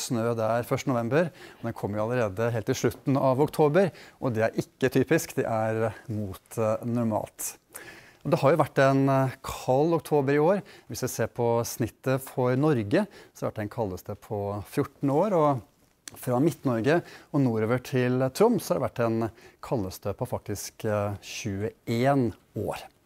snø der 1. november, og den kommer jo allerede helt til slutten av oktober, og det er ikke typisk, det er mot normalt. Det har jo vært en kald oktober i år. Hvis vi ser på snittet for Norge, så har det vært den kaldeste på 14 år, og fra Midt-Norge og nordover til Troms har det vært den kaldeste på faktisk 21 år.